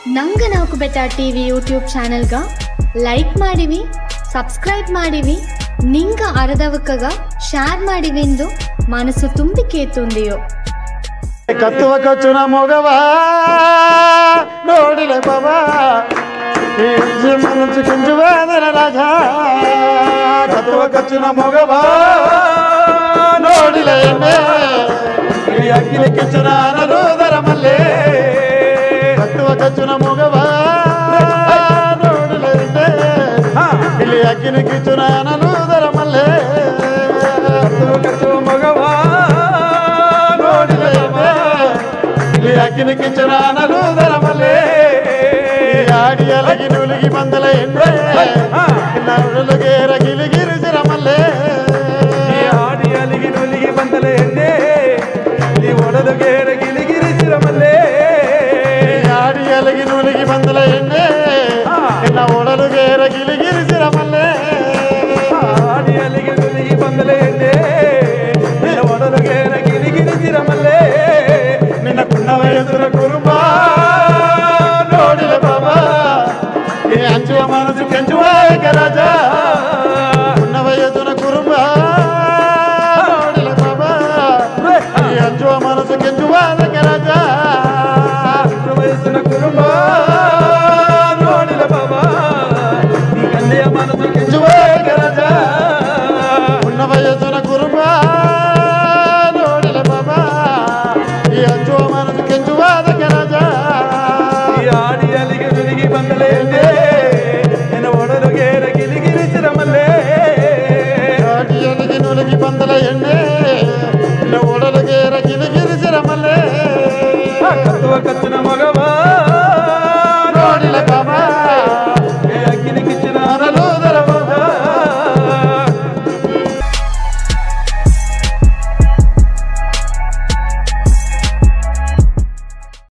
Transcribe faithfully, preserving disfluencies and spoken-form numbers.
ನಂಗ Nalku Betta TV YouTube ಚಾನೆಲ್ಗ like ಮಾಡಿವಿ, ಸಬ್ಸ್ಕ್ರೈಬ್ ಮಾಡಿವಿ, ನಿಂಗ ಅರದವಕ್ಕಗ ಶೇರ್ ಮಾಡಿವೆಂದು ಮನಸ್ಸು ತುಂಬಿ ಕೇತುಂದಿಯೋ. ಕತ್ತುವ ಕಚ್ಚುನ ಮೊಗವ ನೋಡಿಲೆ ಬಾಬಾ ಮನಸ್ಸು ಕೆಂಜುವಾದರ ರಾಜ. ಕತ್ತುವ ಕಚ್ಚುನ ಮೊಗವ ನೋಡಿಲೆ ಅಕ್ಕಿಲಿ ಕಿಚ್ಚುನ ಅನರುದರ ಮಲ್ಲೆ. ಕತ್ತುವ ಕಚ್ಚುನ ಮೊಗವ ನೋಡಿಲೆ ಇಲ್ಲಿ ಅಕ್ಕಿಲಿ ಕಿಚ್ಚುನ ಅನರುದರ ಮಲ್ಲೆ. ಕತ್ತುವ ಕಚ್ಚುವ ಮೊಗವ ನೋಡಿಲೆ ಇಲ್ಲಿ ಅಕ್ಕಿಲಿ ಕಿಚ್ಚುನ ಅನರುದರ ಮಲ್ಲೆ. ಆಡಿ ಅಲಗಿ ನುಲಿಗಿ ಬಂದಲ ಎಂದ್ರೆ ನರುಳುಗೆ ರಗಿಲಿಗಿರಿಸಿರ ಮಲ್ಲೆ. ಆಡಿ ಅಲಿಗಿ ನುಲಿಗಿ ಬಂದಲ ಎಣ್ಣೆ ನೀ ಒಡಲುಗೆ ರಗಿಲಿಗಿರಿಸಿರ ಮಲ್ಲೆ. ಆಡಿ ಅಲಗಿ ನುಲಿಗಿ ಬಂದಲ ಎಣ್ಣೆ ನಿನ್ನ ಒಡಲುಗೆ ರಗಿಲಿಗಿರಿಸಿರ ಮಲ್ಲೆ. ಆಡಿ ಅಲಿಗಿ ನುಲಿಗಿ ಬಂದಲ ಎಣ್ಣೆ ನಿನ್ನ ಒಡಲುಗೆ ರಗಿಲಿಗಿರಿಸಿರ ಮಲ್ಲೆ. ನಿನ್ನ ಕುಣ್ಣವ ಹೆಸರು ಕುರುಬ ನೋಡಿಲೆ ಬಾಬಾ ಅಂಚುವ ಮನಸ್ಸು ಕೆಂಚುವ ರಾಜ.